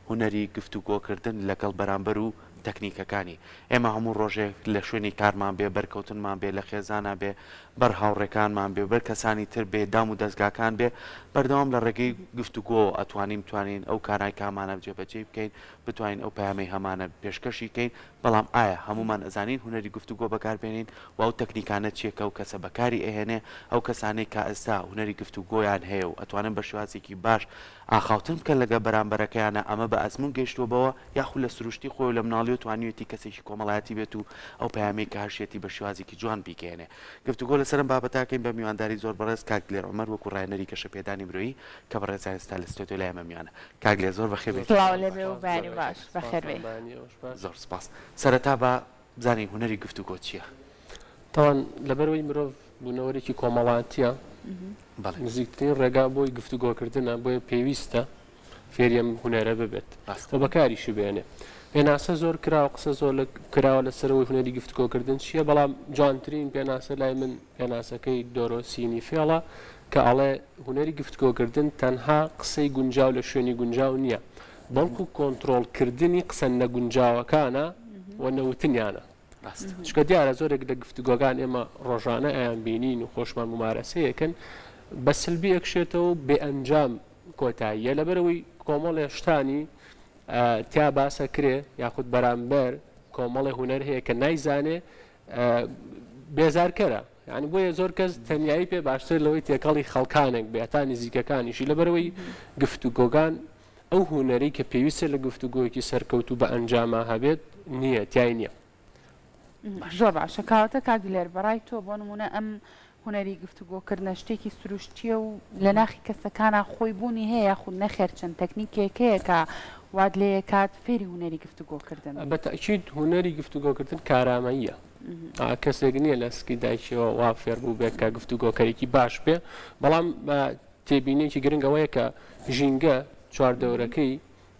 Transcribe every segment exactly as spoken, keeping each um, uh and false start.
هونەری گفتوگۆکردن لەگەڵ بەرامبەر و تەکنیکەکانی ئێمە هەموو ڕۆژێک لە شوێنی کارمان بێ بەرکەوتنمان بێ لە خێزانە بێ بەر هاوڕێکانمان بێ بەر کەسانی تر بێ دام و دەستگاکان بێ بەردەوام لە ڕێگەی گفتوگۆ ئەتوانیم توانین ئەو کارهای کامانە جێبەجێ بکەین بتوانین ئەو پەیامەی هەمانە پێشکەشی بکەین بەڵام ئایا هەمومان ئەزانین هونەری گفتوگۆ بەکاربێنین و ئەو تەکنیکانە چیەکە و کەسە بەکاری ئەهێنێ ئەو کەسانەی کە ئێستا هونەری گفتوگۆیان هەیە و ئەتوانن بە شێوازێکی باش ئاخاوتن بکە لەگە بەرامبەرەکەیانە ئەمە بە ئەزمون گەیشتووەبەوە یاخود لە سروشتی خۆی لە مناڵی و توانیوێتی کەسێکی کۆمەڵایەتی بێت و ئەو پەیامەی کە هەرشێتی بە شێوازێکی جوان بیکەێنێ گفتوگۆ لەسەرم بابەتاکەین بە میوانداری زۆر بەڕێز کاک دلێر عومەر وەکو ڕاهێنەری کەشە پێدانی مرۆیی کە بەڕێزان ئێستا لە ستۆدیۆ لای ئێمە میوانە کاک دلێر زۆر بەخێر بێت زۆر سپاس سەرەتا بە بزانین هونەری گفتوگۆ چییە؟ تاوان لەبەرەوەی مرۆڤ بوونەوەرێکی کۆمەڵاتیە نزیکترین ڕێگا بۆی گفتوگۆکردنە بۆیە پێویستە فێریم هونەرە ببێت و بەکاریشی بێنێ پێناسە زۆر کراوە قسە زۆر کراوە لەسەرەوەی هونەری گفتوگۆکردن چییە بەڵام جوانترین پێناسە لای من پێناسەکەی دۆرۆسینی فێڵە کە ئەڵێ هونەری گفتوگۆکردن تەنها قسەی گونجاو لە شوێنی گونجاو نییە بەڵکو کۆنتڕۆڵکردنی قسە نەگونجاوەکانە و نەوتنیانە چکە دیارە زۆرێک لە گفتوگۆکان ئێمە ڕۆژانە ئەیان بینین و خۆشمان ممارەسەیەکەن بە سلبی ئەکشێتەوە بێ ئەنجام کۆتاییە لەبەرەوەی کۆمەڵێ شتانی تیا باسە کرێ یاخود بەرامبەر کۆمەڵی هونەر هەیە کە نایزانێ بێزارکەرە یعنی بۆیە زۆر کەس تەنیایی پێ باشتر لەوەی تێکەڵی خەڵکانێک بێتا نزیکەکانیشی لەبەرەوەی گفتوگۆکان ئەو هونەری کە پێویستە لە گفتوگۆیەکی سەرکەوت و بە ئەنجامە هەبێت نییە تای نییە زۆر باشە کاواتە کاک دلێر بەڕای تۆ بۆ نمونە ئەم هونەری گفتوگۆکردنە شتێکی سروشتیە و لە ناخی کەسەکانە خۆی بوونی هەیە خود نەخێر چەند تەکنیکێکەیە کە واد لێ کات فێری هونەری گفتوگۆکردن بەتەکید هونەری گفتوگۆکردن کارامەییە کەسێک نییە لە سکی دایکەوە وا فێر بوو بێت کە گفتوگۆکەرێکی باش بێ بەڵام تێبینێکی گرنگەوەیە کە ژینگە چواردەورەکەی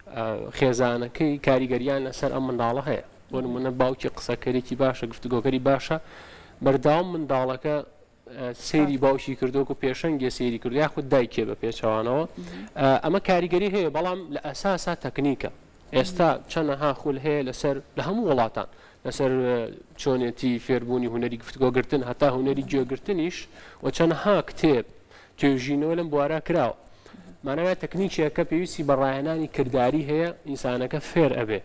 خێزانەکەی کاریگەریان لەسەر ئەم منداڵە هەیە بۆ نمونە باوکی قسەکەرێکی باشە گفتوگۆکەری باشە بەرداوام منداڵەکە سەیری باوشی کردووە و پێشەنگی سەیری کرد یاخود دایکێ بە پێچەوانەوە ئەمە کاریگەری هەیە بەڵام لە ئەساسا تەکنیکە ئێستا چەندەها خول هەیە لەسەر لە هەموو وڵاتان لەسەر چۆنێتی فێربوونی هونەری گفتوگۆگرتن هەتا هونەری گوێگرتنیش و چەندەها کتێب توێژینەوە لەم بوارە کراوە مانەوە تەکنیکێکە پێویستی بەڕایەنانی کردداری هەیە ئینسانەکە فێر ئەبێ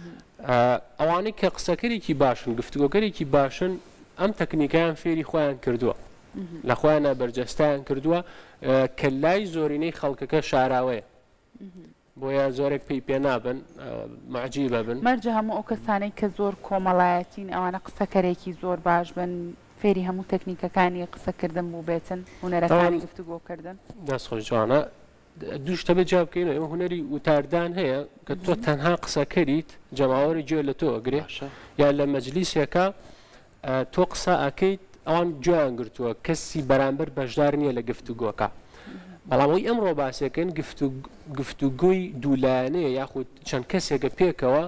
ئەوانەی کە قسەکەرێکی باشن گفتوگۆکەرێکی باشن ئەم تەکنیکیان فێری خۆیان کردووە لە خۆیانە بەرجەستیان کردووە کە لای زۆرینەی خەڵکەکە شاراوەیە بۆیە زۆرێک پێی پێ نابن معجیبە بن مەرجە هەموو ئەو کەسانەی کە زۆر کۆمەڵایەتین ئەوانە قسەکەرێکی زۆر باش بن فێری هەموو تەکنیکەکانی قسەکردن بوو بێتن هونەرەکانی گفتوگۆکردن دەستخۆش جوانە دوو شتە بەجیا بکەین ئێمە هونەری وتاردان هەیە کە تۆ تەنها قسەکەریت جەماوەری گوێ لە تۆ ئەگرێ یان لە مەجلیسێکە تۆ قسە ئەکەیت ئەوان گوێیان گرتووە کەسی بەرامبەر بەشدار نییە لە گفتوگۆکە بەڵامەوەی ئەمڕۆ باسەکەن گفتوگۆی دوولایەنەیە یاخود چەند کەسێکە پێکەوە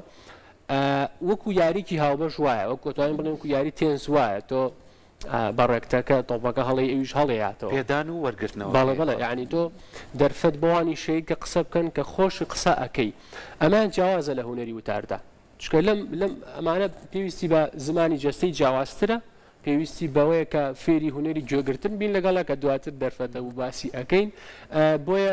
وەکو یاریکی هاوبەش وایە وەکو توانین بڵێن وەکو یاری تێنس وایە تۆ بەڕێکتەکە تۆپەکە هەڵی ئەویش هەڵەیاتەوە پێدان و وەرگرتنەوە بەڵێ بەڵێ یعنی تۆ دەرفەت بۆوانی شەی کە قسە بکەن کە خۆشی قسە ئەەکەی ئەمان جیاوازە لە هونەری وتاردا چکە لەم لەم ئەمانە پێویستی بە زمانی جەستەی جیاوازترە پێویستی بەوەیە کە فێری هونەری گوێگرتن بین لەگەڵە کە دواتر دەرفەتە و باسی ئەەکەین بۆیە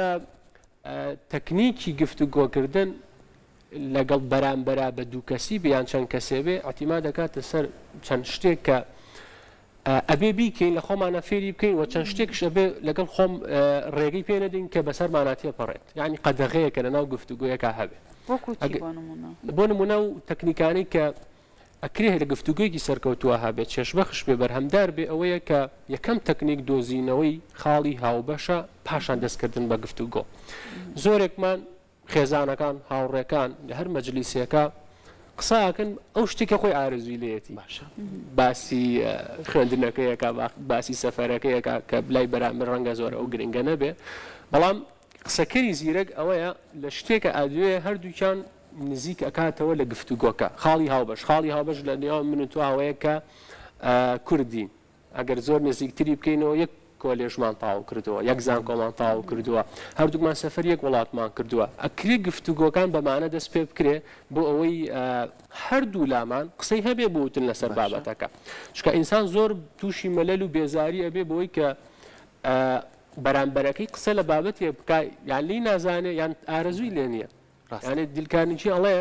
تەکنیکی گفتوگۆکردن لەگەڵ بەرامبەرا بە دوو کەسی بیان چەند کەسێ بێ ئەتیما دەکاتە سەر چەند شتێک کە ئەبێ بیکەین لە خۆمانە فێری بکەین و چەند شتێکش ئەبێ لەگەڵ خۆم ڕێگەی پێنەدەین کە بەسەرماناتیە پەڕێت یعنی قەدەغەیەکە لەناو گفتوگۆیەکە هەبێ بۆ نمونە و تەکنیکانی کە ئەکرێ لە گفتوگویەکی سەرکەوتووە هەبێت چێشبەخش بێ بەرهەمدار بێ ئەوەیە کە یەکەم تەکنیک دۆزینەوەی خاڵی هاوبەشە پاشان دەستکردن بە گفتوگۆ زۆرێکمان خێزانەکان هاوڕێکان لە هەر مەجلیسیەکە قساکەن ئەو شتێکە خۆی ئارزوی لێتی باسی خوێندنەکەیەکە باسی سەفەرەکەیەکە کە بلای بەرامبەر ڕەنگە زۆر ئەو گرنگە نەبێ بەڵام قسەکەری زیرەک ئەوەیە لە شتێکە ئادوێ هەردووکیان نزیک ئەکاتەوە لە گفتوگۆکە خاڵی هاوبەش خاڵی هاوبەش لە نێوان من و تو ئەوەیە کە کوردین ئەگەر زۆر نزیکتری بکەینەوە یەک کۆلێژمان تاو کردووە یەک زانکۆمان تاو کردووە هەردووکمان سەفەر یەک وڵاتمان کردووە ئەکرێ گفتوگۆکان بەمانە دەست پێ بکرێ بۆ ئەوەی هەردوو لامان قسەی هەبێ بوتن لەسەر بابەتەکە چکە ئینسان زۆر تووشی مەلەل و بێزاری ئەبێ بۆی کە بەرامبەرەکەی قسە لە بابەتێ بکە یان لی نازانێ یان ئارەزووی لێ نییە یانێ دیلکارنیی ئەڵێ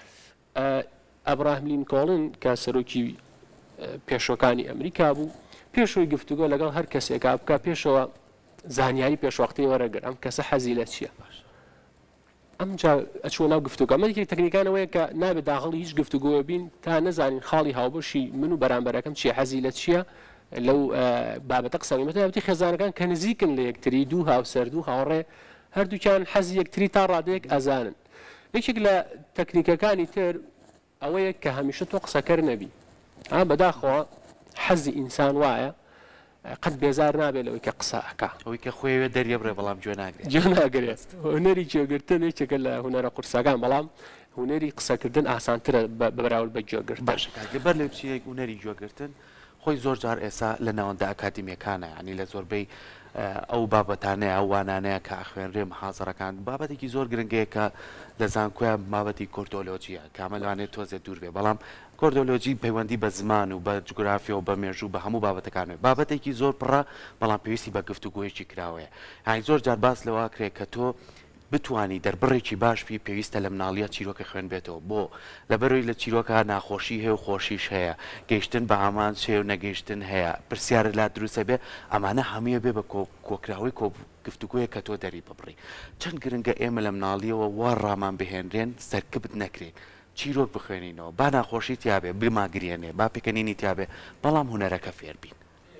ئەبراهیم لینکۆڵن کە سەرۆکی پێشۆکانی ئەمریکا بوو پێشەوەی گفتوگۆ لەگەڵ هەر کەسێکا بکە پێشەوە زانیاری پێشوەختی وەرەگەر ئەم کەسە حەزی لە چییە ئەم ئەچوە ناو گفتوگە مەێکی تەکنیکانەوەیە کە نابێت داخڵی هیچ گفتوگۆ بین تا نەزانین خاڵی هاوبەشی من و بەرامبەرەکەم چیە حەزی لە چییە لەو بابەتە قسەویمەتی خێزانەکان کە نزیکن لە یەکتری دوو هاوسەردوو هاوڕێ هەردووکیان حەزی یەکتری تا ڕادەیەک ئەزانن یەکێک لە تەکنیکەکانی تر ئەوەیە کە هەمیشە تۆ قسەکەر نەبی بەداخەوە حەزی ئینسان وایە قەت بێزار نابێت لەوەی کە قسەکە ئەوەی کە خۆیوێ دەریە بڕێ بەڵام گوێ ناگرێت گوێ ناگرێت هونەری گوێگرتن یەکێکە لە هونەرە قورسەکان بەڵام هونەری قسەکردن ئاسانترە بەراورد بە گوێگرتن بەر لە بچیەک هونەری گوێگرتن خۆی زۆر جار ئێستا لە ناوەندە ئەکادیمیەکانە ینی لە زۆربەی ئەو بابەتانەیە ئەو وانانەیە کە ئەخوێنرێ محازەرەکان بابەتێکی زۆر گرنگەیە کە لە زانکۆیان بابەتی کۆردۆلۆجیە کامەلوانێت تۆزێ دوور بێ بەڵام کۆردۆلۆجی پەیوەندی بە زمان و بە جوگرافیا و بە مێژوو بە هەموو بابەتەکانێت بابەتێکی زۆر پڕە بەڵام پێویستی بە گفتوگۆیەکی کراوەیە هاین زۆر جار باس لەوە کرێت کە تۆ بتوانی دەربڕێکی باشی پێویستە لە مناڵیە چیرۆکە خوێن بێتەوە بۆ لەبەرەوەی لە چیرۆکە ناخۆشی هەیە و خۆشیش هەیە گەیشتن بە ئامان شێ و نەگەیشتن هەیە پرسیارە لا دروستە بێ ئەمانە هەموویە بێ بە کۆکراوی گفتوگوۆیە کە تۆ دەری ببڕی چەند گرنگە ئێمە لە مناڵیەوە وا ڕامان بهێنرێن سەرکەبت نەکرێن چیرۆک بخوێنینەوە با ناخۆشی تیاابێ بماگرێنێ با پێکەنینی تیاابێ بەڵام هوەرەکە فێربین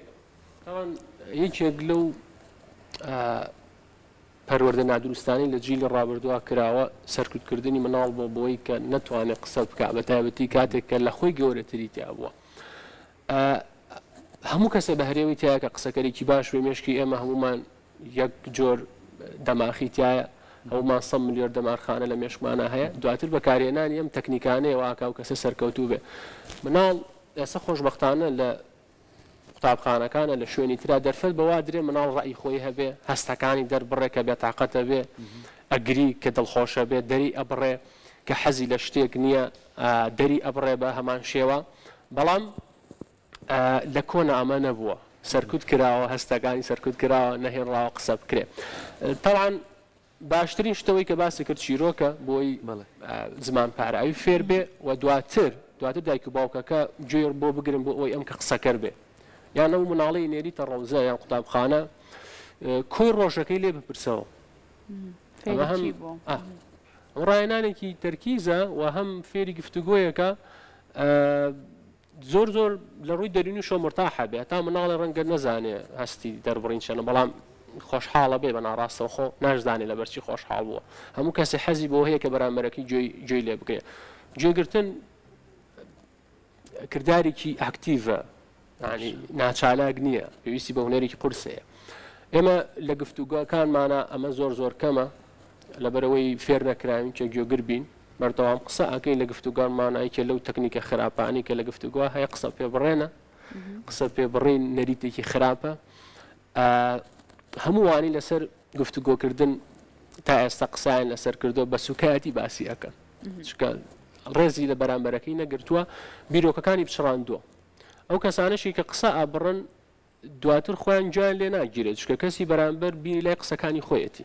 یەکێک لەو پەروەردە نادروستانی لە جیلی ڕابردووە کراوە سەرکوتکردنی مناڵ بۆ بۆی کە نەتوانێت قسە بکە بە تایبەتی کاتێک کە لە خۆی گەورەتری تیا بووە هەموو کەسە بە هەرێوی تایە کە قسەکەرێکی باش وێ مێشکی ئێمە هەمومان یەک جۆر دەماخی تایە ئەومان سە ملیۆر دەمارخانە لە مێشکمانە هەیە دواتر بەکارێنانی ئەم تەکنیکانەیە واکە و کەسە سەرکەوتوو بێ مناڵ ئێستا خۆشبەختانە لە قوتابخانەکانە لە شوێنی ترا دەرفەت بەوا درێ مناڵ ڕای خۆی هەبێ هەستەکانی دەربڕێکە بێ تااقەتە بێ ئەگری کە دڵخۆشە بێ دەری ئەبڕێ کە حەزی لە شتێک نییە دەری ئەبڕێ بە هەمان شێوە بەڵام لە کۆنە ئەمە نەبووە سەرکوت کراوە هەستەکانی سەرکوت کراوە نەهێنراوە قسە بکرێ تەڵان باشترین شتەوەی کە باسی کرد چیرۆکە بۆی زمان پارەوی فێر بێ و دواتر دواتر دایک و باوکەکە گوێر بۆ بگرن بۆ ئەوی ئەم کە قسەکەر بێ یان ئەو مناڵی نێریتە ڕەوزە یان قوتابخانە کۆی ڕۆژەکەی لێ بپرسەوە ڕایەنانێکی تەرکیزە و هەم فێری گفتوگۆیەکە زۆر زۆر لە ڕووی دەرونی شۆ مرتاحە بێت تا مناڵی ڕەنگە نەزانێ هەستی دەربڕین چەنە بەڵام خۆشحاڵە بێ بە ناڕاستەوە خۆ ناشدانێ لە بەرچی خۆشحاڵ بووە هەموو کەسی حەزی بۆ هەیە کە بەرامبەرەکەی گوێی لێ بکەیە گوێگرتن کردارێکی ئاکتیڤە ینی ناچالاک نییە پێویستی بە هونەرێکی قورسەیە ئێمە لە گفتوگۆکانمانە ئەمە زۆر زۆر کەمە لەبەرەوەی فێر نەکراوین کە گوێگر بین بەردەوام قسە ئەکەی لە گفتوگانمانایکە لەو تەکنیکە خراپانی کە لە گفتوگووە هەیە قسە پێ بڕێنە قسە پێ بڕین نەریتێکی خراپە هەمووانی لەسەر گفتوگۆکردن تا ئێستا قسایان لەسەر کردو بە سوکایەتی باسی ئەەکەن چکە ڕێزی لە بەرامبەرەکەی نەگرتووە بیرۆکەکانی بچڕاندووە ئەو کەسانەشی کە قسە ئابڕن دواتر خۆیان جویان لێ ناگیرێت چکە کەسی بەرامبەر بینی لای قسەکانی خۆیەتی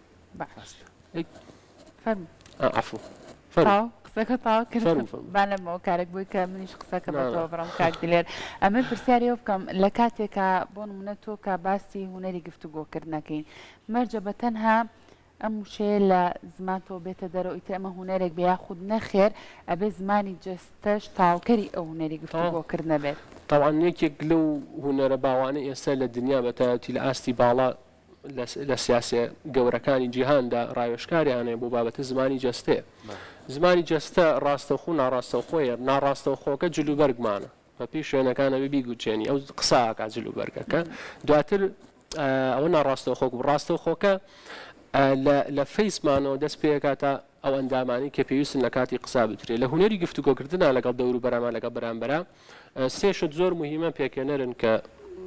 عفو قسەکە تاوا کرد بانەمەوە کارێک بووی کە منیش قسەکە بەتەوە بڕم کاک دلێر ئەمە پرسیارەوە بکەم لە کاتێکە بۆ نمونە تۆ کە باسی هونەری گفتوگۆکردنەکەین مەرجە بە تەنها ئەم وشەیە لە زمانتەوە بێتە دەرەوە ئیتر ئەمە هونەرێک بە یاخود نەخێر ئەبێ زمانی جەستەش تاوکەری ئەو هونەری گفتوگۆکردنە بێت تاوان یەکێک لەو هونەرە باوانە ئێستا لە دنیا بەتایەتی لە ئاستی باڵا لە سیاسە گەورەکانی جیهاندا ڕاوێژکاریانەیە بۆ بابەتە زمانی جەستەیە زمانی جەستە ڕاستەوخۆ و ناڕاستەوخۆیە ناڕاستەوخۆکە جلوبەرگمانە بە پێی شوێنەکانەوە بیگوچێنی ئەو قساکە جلوبەرگەکە دواتر ئەوە ناڕاستەوخۆک و ڕاستەوخۆکە لە فەیسمانەوە دەست پێکاتە ئەو ئەندامانی کە پێویستن لە کاتی قسا بترێت لە هونەری گفتوگۆکردنا لەگەڵ دەور و بەرامان لەگەڵ بەرامبەرە سێشت زۆر مهمە پێکێنەرن کە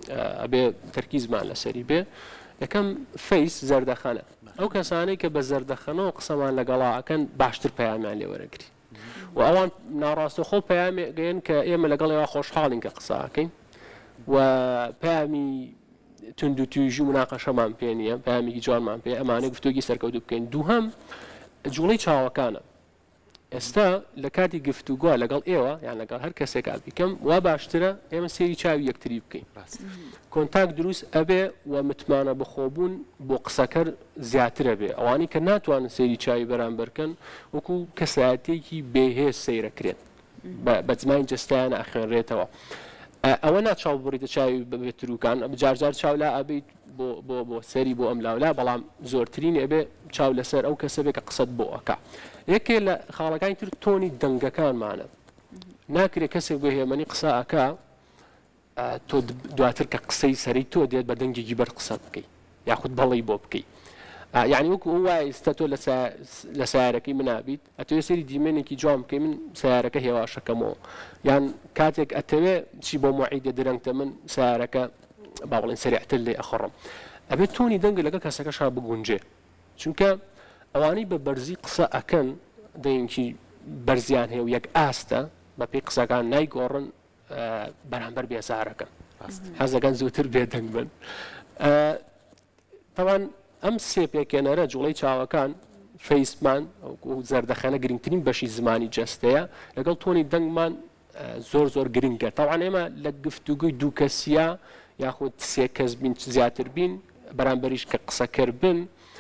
ئەبێ تەرکیزمان لەسەری بێ یەکەم فەیس زەردەخەنە ئەو کەسانەی کە بە زەردەخەنەوە قسەمان لەگەڵاکەن باشتر پەیامیان لێ وەرەگری و ئەوان ناڕاستەخۆ پەیامێگەن کە ئێمە لەگەڵ ئێوە خۆشحاڵین کە قسەکەین و پەیامی تونند و توێژی مناقەشەمان پێ نییە پەیامێکی جوانمان پێ ئەمانەی گفتوگی سەرکەوتو بکەین دووهەم جوڵەی چاوەکانە ئێستا لە کاتی گفتوگووە لەگەڵ ئێوە یان لەگەڵ هەر کەسێک بیکەم وا باشترە ئێمە سێری چاوی یەکتری بکەین کۆنتاک دروست ئەبێ و متمانە بخۆبوون بۆ قسەکەر زیاترە بێ ئەوانی کە ناتوانن سێری چاوی بەرامبەرکەن وەکو کەسایەتێکی بێهێز سەیرەکرێن بە جمای جستیان ئەخێنرێتەوە ئەوە ناچاو بڕیتە چاوی بەبێت تروکان جارجار چاو لا ئەبیت بۆ بۆ سەری بۆ ئەم لاولا بەڵام زۆرترین ئەبێ چاو لەسەر ئەو کەسە بێ کە قسەت بۆ ئەکا یەکێ لە خاڵەکانی تر تۆنی دەنگەکانمانە ناکرێت کەسێک بۆ هێمەنی قسە ئەکا تۆ دواتر کە قسەی سەری تۆ دێت بە دەنگێکی بەر قسە بکەیت یاخود بەڵی بۆ بکەیت یعنی وەکو وایە ئێستا تۆ لە سیارەکەی منابیت ئەتوێ سەری دیمێنێکی جوان بکەی من سیارەکە هێواشەکەمەوە یان کاتێک ئەتەوێ چی بۆ معیدە درەنگتە من سیارەکە با بڵێن سریعتر لێ ئەخڕم ئەبێت تۆنی دەنگ لەگە کەسەکەشا بگونجێ چونکە ئەوانەی بە بەرزی قسە ئەکەن دەینکی بەرزیان هەیە و یەک ئاستە بە پێی قسەکان نایگۆڕن بەرامبەر بێزارەکەن حەزەکان زووتر بێدەنگ بن تاوان ئەم سێ پێکێنەرە جوڵەی چاوەکان فەیسمان زەردەخەنە گرنگترین بەشی زمانی جەستەیە لەگەڵ تۆنی دەنگمان زۆر زۆر گرنگە تاوان ئێمە لە گفتوگوی دوو کەسیە یاخود سێ کەس بین زیاتر بین بەرامبەریش کە قسەکەر بن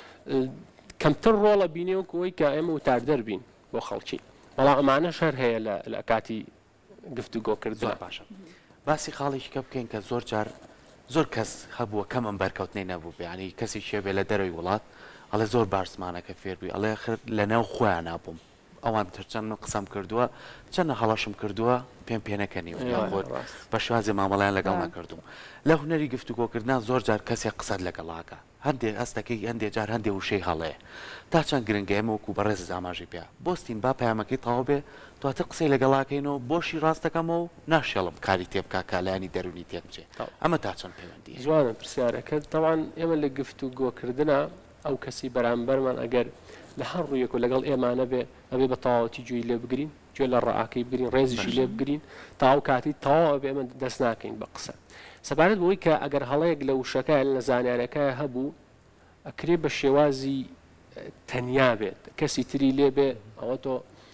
کەمتر ڕۆڵە بینێوەکەوەی کە ئێمە وتاردەر بین بۆ خەڵکی بەڵام ئەمانە شەر هەیە لە کاتی گفتوگۆکرد زۆر باشە باسی خاڵێکی کە بکەین کە زۆر جار زۆر کەس هەبووە کەم ئەم بەرکەوتنەی نەبوو بێ کەسی شێبێ لە دەرەوەی وڵات ئەڵێ زۆر بارزمانەکە فێربووی ئەڵێ لە ناو خۆیان نابووم ئەوان چەند قسەم کردووە چەندە هەڵەشم کردووە پێم پێنەکەنی بە شوازی مامەڵیان لەگەڵ نەکردوم لە هوەری گفتوگۆکردنا زۆر جار کەسێک قسەت لەگەڵاکە هەندێک هەستەکەی هەندێک جار هەندێک وشەی هەڵەیە تا چەند گرنگە ئێمە وەکو بەڕێز ئاماژی پێ بۆستین با پەیامەکەی تەواو بێ دواتر قسەی لەگەڵاکەینەوە بۆشی ڕاستەکەمەوە و ناشێڵم کاری تێبکا کالایانی دەرونی تێک بچێ ئەمە تا چەند پەیوەندی جوانە پرسیارەکە تەوان ئێمە لە گفتوگۆکردنا ئەو کەسی بەرامبەرمان ئەگەر لە هەر ڕوویەک و لەگەڵ ئێمانە بێ ئەبێ بە تەواوەتی گوێی لێ بگرین گوێ لە ڕائاکەی بگرین ڕێزیشی لێ بگرین تاو کاتی تەواو ئەبێ ئێمە دەست ناکەین بە قسە سەبارەت بەوەی کە ئەگەر هەڵەیەک لە وشەکە لە زانیارەکە هەبوو ئەکرێ بە شێوازی تەنیا بێت کەسی تری لێ بێ ئەوە تۆ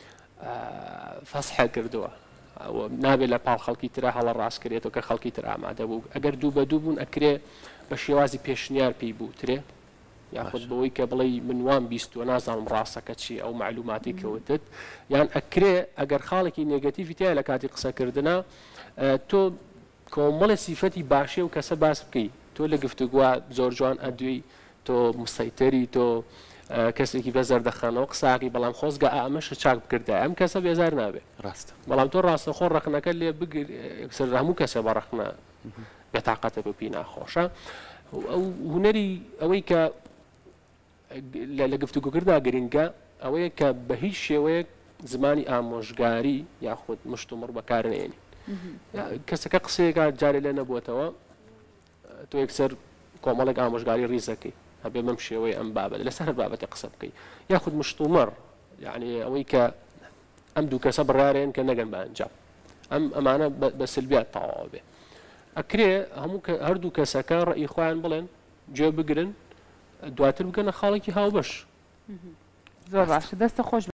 فەسحە کردووە نابێت لە پاڵ خەڵکی تررا هەڵە ڕاستکرێتەوە کە خەڵکی تر ئامادە بوو ئەگەر دوو بە دوو بوون ئەکرێ بە شێوازی پێشنیار پێی بووترێ یاخود بەوەی کە بڵێ منوان بیستوە نازانم ڕاستەکە چی ئەو معلوماتی کەوتت یان ئەکرێ ئەگەر خاڵێکی نێگەتیڤی تایە لە کاتی قسەکردنا تۆ کۆمەڵی سیفەتی باشێ و کەسە باس بکەی تۆ لە گفتوگووە زۆر جوان ئەدوێی تۆ مستەیتەری تۆ کەسێکی بە زەردەخەنەوە قساقی بەڵام خۆزگە ئامەشە چاک بکردە ئەم کەسە بێزار نابێت ڕاست بەڵام تۆ ڕاستەخۆ ڕەخنەکە لێ بگرسەر هەموو کەسە بە ڕەخنە بێتاقەتە بە پێی ناخۆشە ئەو هوەری ئەوەی کە لە گفتوگوکردا گرنگە ئەوەیە کە بە هیچ شێوەیەک زمانی ئامۆژگاری یاخود مشتومڕ بەکارنێنی کەسەکە قسەیەکە جارێ لێ نەبووتەوە تۆ یەکسەر کۆمەڵێک ئامۆژگاری ڕیزەکەی هەبێ مەم شێوەی ئەم بابەت لەسەر بابەتی قسە بکەیت یاخود مشتومڕ یعنی ئەوەی کە ئەم دوو کەسە بڕارێن کە نەگەن بە ئەنجام ئەم ئەمانە بە سلبیات تەواو بێ ئەکرێ هەموو هەردوو کەسەکە ڕێی خۆیان بڵێن گوێ بگرن دواتر بگەنە خاڵێکی هاوبەش زۆر باشە دەستە خۆش